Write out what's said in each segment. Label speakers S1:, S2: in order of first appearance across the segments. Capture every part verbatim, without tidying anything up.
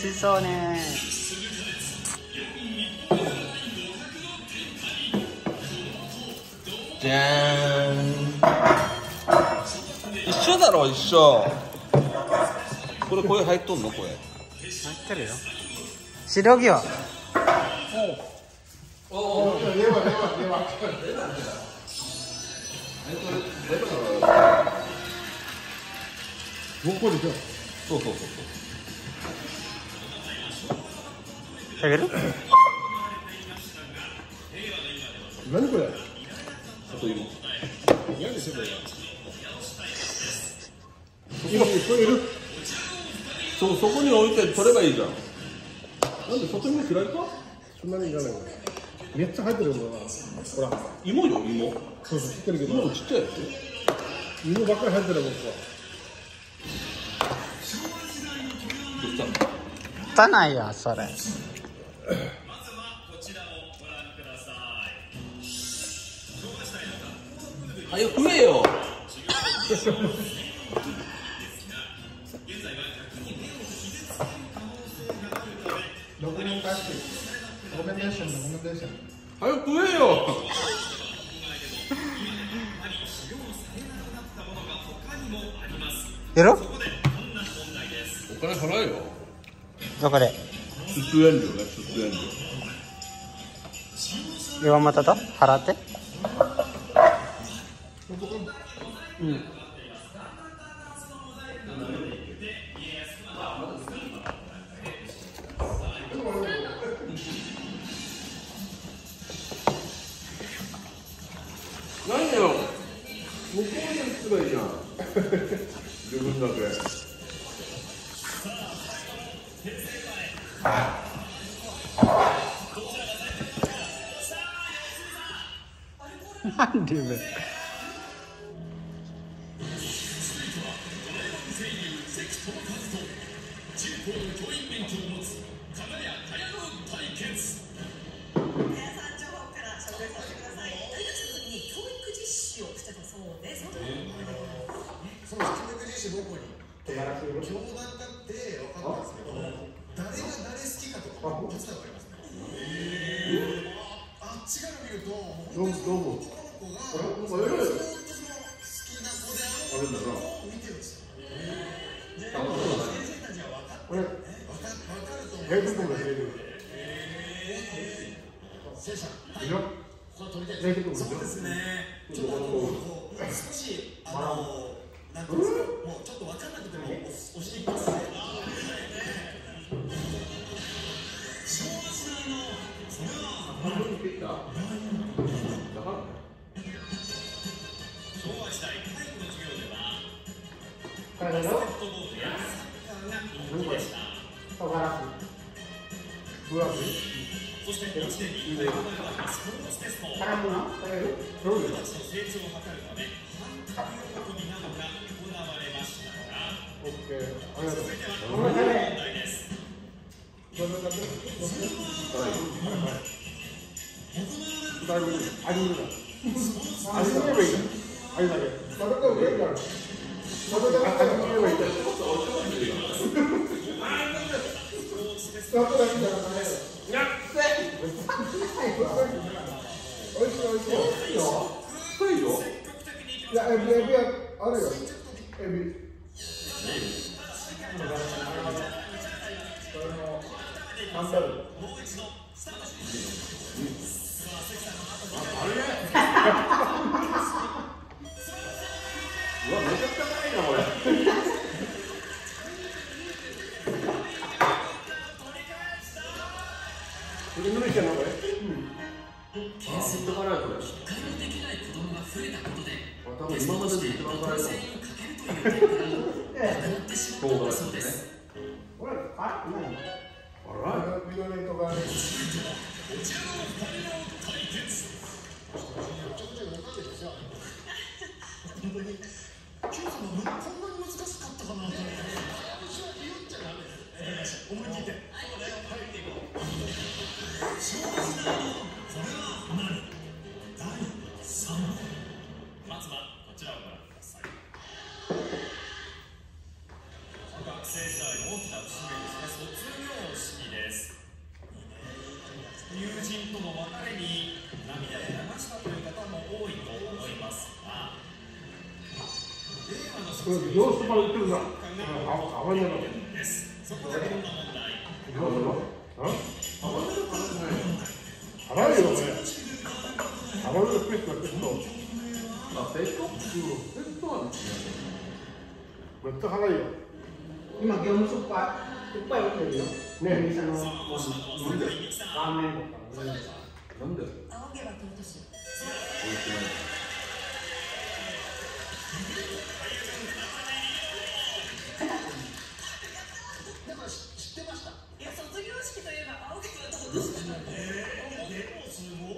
S1: しそうね。
S2: じゃーん。一緒だろ、一緒。これ声入っとんの、これ。
S1: 入ってるよ。白木は。
S3: おお、レバレバレバ。どこでしょ。
S2: そうそうそう
S1: あげる？
S3: 何これ。
S2: そう。里芋。
S3: 嫌でしょこれ。今これいる。
S2: そう、そこに置いて取ればいいじゃん。
S3: なんで里芋嫌いか。そんなにいらないの。めっちゃ入ってるんだな。ほら。
S2: 芋よ、芋。
S3: そうそう、知ってるけど。
S2: 芋ちっちゃいやつ。
S3: 芋ばっかり入ってるもんか。
S2: どうしたの？
S1: 汚いや、それ。
S2: はよ食えよ。
S3: ドキュメンタリー、ドキュメンテーション、ドキュメンテーション。
S2: はよ食えよ。
S1: やろ？
S2: お金払えよ。
S1: どこで？
S2: 出演料ね、出演料。
S1: 岩本と払って。
S2: うん。何よ。向こうに行けばいいじゃん。自分だけ。
S1: なんで上。
S4: その教育実施どこに教団だって分かったんですけど、誰が誰好きかとかどっちだと分かりますね。あっちから見ると
S3: どうもどうも。
S4: 男の子が好きな子であることを見てるんですよ。で、先生たちは分かってるね。分かると思
S3: ヘイブンコがヘイブン。
S4: 聖者。
S3: いる？
S4: ここ取りたい。
S3: ヘイブンコ。
S4: そうですね。ちょっとこう少しあのなんていうんですか、もうちょっと分かんなくても押しに行きますね。昭和時代のそれは
S2: 半分に切った。だから
S4: 昭和時代体育の授業では
S3: これだろ？
S4: バスケットボールやサッカーが人気でした。
S3: 唐辛子。ブラジル。
S4: そしていちねんにいっかい行われたスポーツテスト。
S3: 辛くな？
S4: 子供たちの成長を図るため反復喜びなどが行われましたが、
S3: オッケー。ありがとう。
S4: 続いてはこの問題です。
S3: どれだけ？だいぶいい。ありがとう。ありがとう。ありがとう。食べた方がいいから。食べた方がいいから。食べただけじゃない。やっせ。おいしいおいしい。いいよ。
S2: いいよ。
S3: いやエビエビはあるよ。エビ。ハンバーグ。
S2: うわ、めちゃくちゃ辛いな、これ。
S3: これ無理してんのこれ。
S2: あ、ずっと辛い、これ。多分今までで一番辛いよ。唐辛子ですね。
S3: これ辛くないの？
S2: 辛い。
S3: 緑とかね。
S4: Q さんもこんなに難しかったかなと思って、私は言っちゃダメです。思い切って。昭和時代のこれは何？だいさん問。まずはこちらをご覧ください。学生時代の大きな節目ですね。卒業
S3: 그 요수만 있던가. 아, 아버님. 요수. 어? 알아요, 왜? 아버님 페스가 페스도.
S2: 아, 페스토? 응, 페스토
S3: 몇 등 하나요?
S5: 今業務スーパーいっぱい売ってるよ。
S3: ね
S5: お店のもの
S2: なんで
S5: ラーメンとか。
S2: なんで
S6: 青毛羽京都市
S2: 美味しくない
S4: だから知ってました。
S6: いや卒業式といえば青毛羽京都市
S4: でもすごい。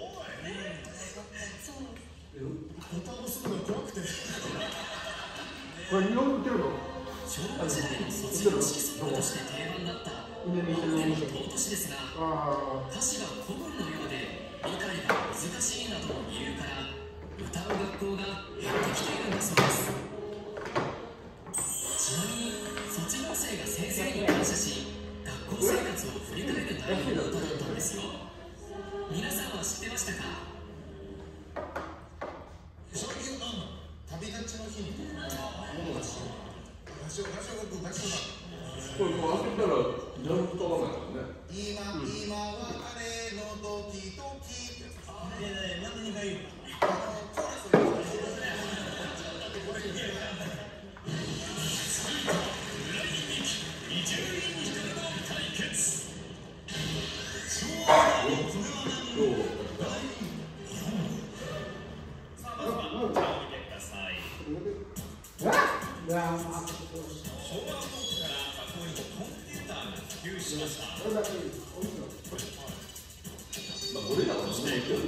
S6: そう
S4: ボタン押すのが怖くて。
S3: これ日本売ってるの？
S7: 小学時代の卒業式ソングとして定番だった
S5: インドネシアのお店。
S7: 京都市ですが、
S3: あ
S7: 歌詞が古文のようで理解が難しいなどの理由から歌う学校が減ってきているんだそうです。ちなみに卒業生が先生に感謝し学校生活を振り返る内容の歌だったんですよ。皆さんは知ってましたか？
S4: 最近なんだ。旅立ちの日に。ラジオラジオがラジオが。
S2: これもう開けたら何も飛ばないもんね。
S4: 今、今は彼のドキドキってやつ。いやいや、何がいいの？あの、コーラスを言う。
S5: いや、
S2: まあ、俺らはしないけど。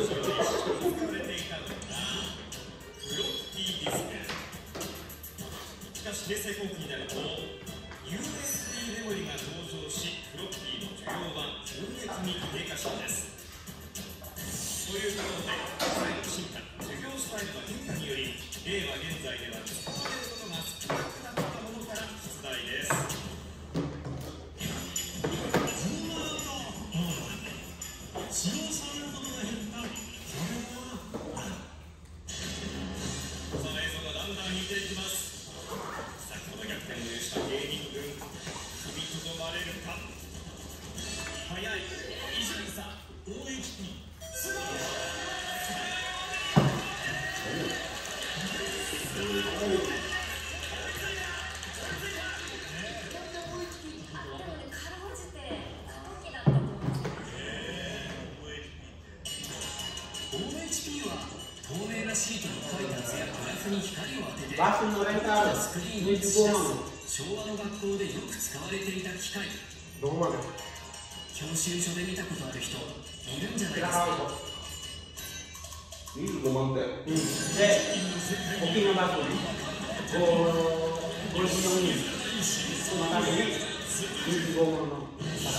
S8: しかし平成後期になると ユーエスビー メモリが登場し、フロッピーの需要は急激に低下したんです。ということで、時代の進化、授業スタイルの変化により、令和現在では使われることが少なくなったものから出題です。使用されることが減った。その映像がだんだん似ていきます。先ほど逆転を許した芸人軍、踏みとどまれるか。速い、伊集院さん、オーエイチピー、すごい。
S7: 透明なシートに書いた図やグラフに光を当てて
S5: バスのレンタル
S7: スクリーンに映し出す昭和の学校でよく使われていた機械。
S3: どこまで？
S7: 教習所で見たことある人いるんじゃないですか？
S2: にじゅうごまんてん。
S5: うん。で、沖のバスね。ご、ごじゅうよにん。そのためににじゅうごまんの。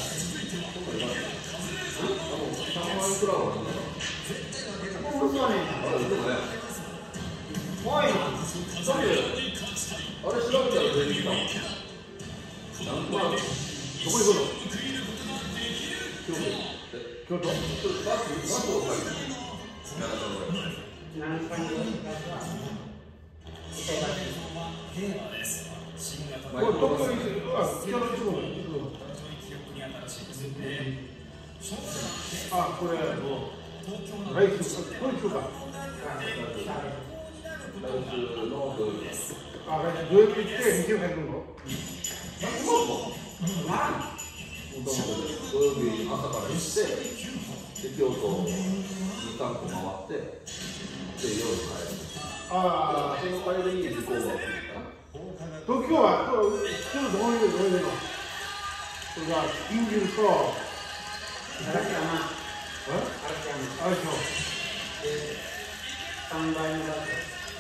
S2: さんまんくらいはなんだろう。
S5: そうね。
S2: あれでもね、
S5: 多いな。
S2: だってあれ調べたら出てきたもん。何万？どこ行くの？京都。
S3: 京都。
S2: バスバスを借りる。
S5: 何回も
S3: これ東京に北の地方に行く。あ、これもう。来週、これ行くか。あ、来週土曜日行って日曜日帰るの？
S2: 土曜日朝から行って、で京都にかんこ回って、で夜帰る。
S3: ああ、
S2: その帰りに時効が来るかな。
S3: 東京は京都どこにいるの？どこにいるの？それが銀汁と
S5: 嵐山。
S3: え？あれでしょ。
S5: 三倍のバス。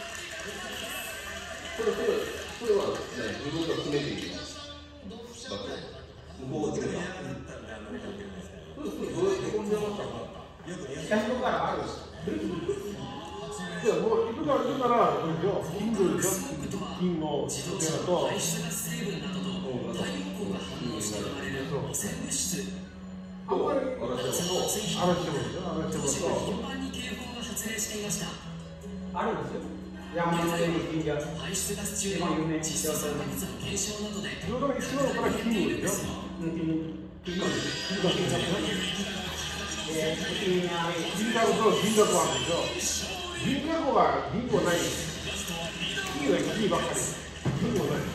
S2: それそれそれはね、自分が決めていいの？だって向こうが決めた。それそれどうどこに出ましたか？
S5: 北のからある。
S3: いやもう行くから行くからこれでしょ。金魚でしょ。金の
S7: 自動車
S3: と
S7: の排出ガス成分などと太陽光が反応して生まれる汚染物質。
S3: あんまり
S7: 夏の暑い日、
S3: 嵐でもでしょ。嵐でも
S7: 当時は
S3: と。
S7: 頻繁に警報が発令していました。
S5: あるんですよ。 山の上に神社
S7: 排出ガス中で
S5: 有名
S7: 窒素酸化物の減少などで
S3: その一番から金魚ですよ。
S5: うん金金の金の金額えー時にあれ
S3: 銀だこと銀だこはあるんですよ。銀だこは銀はないです。金は金ばっかり。銀はない。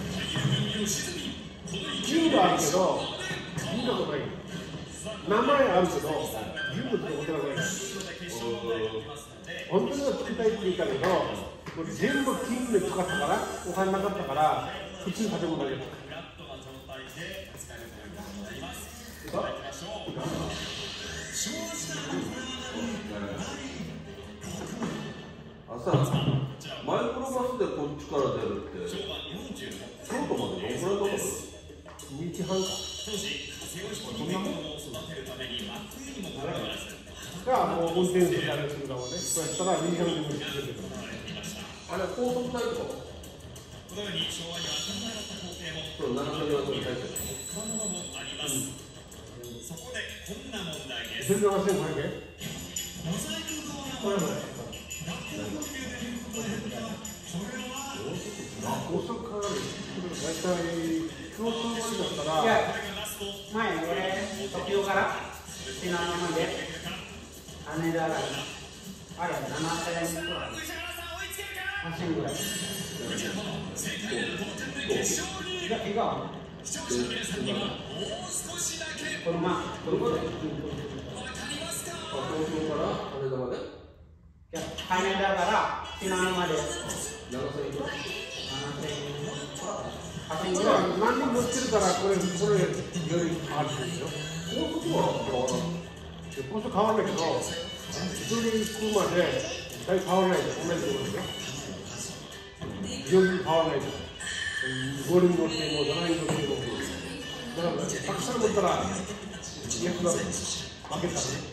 S3: 銀があるけど銀だこない。名前あるけど銀のってことがない。本当には作りたいって言ったけど、これ全部金で使ったからお金なかったから普通に建物だけだ。
S2: 朝マイクロバスでこっちから出るって京都までどのくらいかかる？
S3: にじはんか。
S8: そんなものを育てるために真っ冬にもかかわらず
S3: がもう運転手されるのをね、そうやったらにじはんでもいいですけど。
S2: あれ高速代とか
S8: このように昭和には考えられた工程も
S2: そうななじゅうよんに入ってる。
S8: 他のものもあります、そこでこんな問題です。
S3: 全然わかんないけど。
S8: モザイク側の
S3: これもね。
S8: 学校の呼吸でこれは
S3: 高速かかる。大体共通割だったら。
S5: いや前に俺東京から信濃まで羽田があれななせんくらいはちえんぐらいいやいがこのまこれこれ
S2: 東京から羽田まで
S5: いや羽田から信濃まで
S2: ななせんえんぐらい。
S5: はちえんぐ
S3: これは
S5: らい
S3: 何人乗ってるからこれこれより変わるんですよ。
S2: 高速は変わらない。
S3: 高速変わらないけど、普通に行くまで大体変わらないです。同じところですよ。非常に変わらないです。ごにん乗ってもななにん乗っても。だからたくさん乗ったら役が負けたね。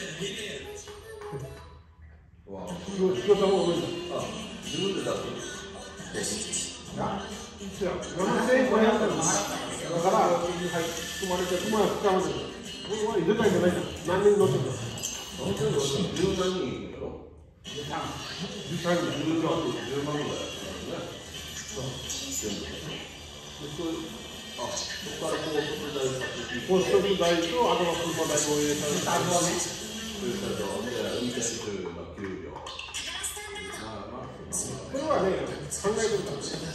S2: わあ、
S3: 仕事も多いです。
S2: あ、自分で出す。
S3: ななせんごひゃくえんだから、はい、含まれて、含まれて使うんですよ。これは出たいじゃないです。何人乗ってるんですか。
S2: 何千乗って十何人いるやろ。
S3: じゅうさんにん。
S2: 十万ぐらい、十万ぐらいあるね。そう。全部。で、それ、あ、そこから高速代先。
S3: 高速代と、あとは車代も入れたり。
S5: あとはね
S2: 駐車場で運転手が給料。まあまあ、
S3: これはね、考えてるからね。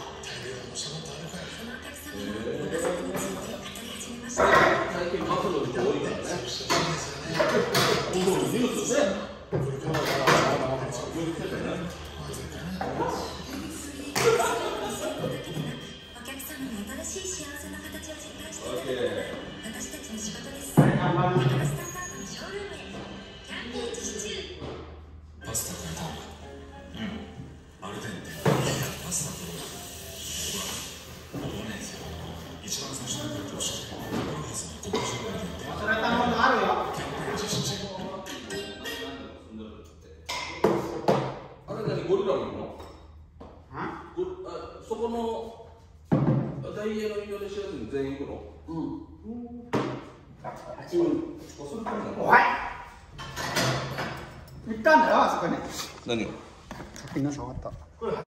S2: 最近バスの人多いからね。ニュースね。
S6: お客様の新しい幸せの形を実感していただく私たちの仕事です。スタンダードのショールームへキャンペーン実施中。
S4: パスタくれたのか。うん。アルデンテパスタとほらごねん生一番最初に来るとしてロハスの極上アルデンテ
S5: それ頼むのあるよ
S4: キャンペーン実施中。
S2: あれ何ゴリラもいるの？
S5: あ
S2: ごあそこのダイエーのインドネシア人全員行くの？
S5: うんはちにん
S2: それから
S5: おい行ったんだよあそこに
S2: 何を？
S1: みんな触った。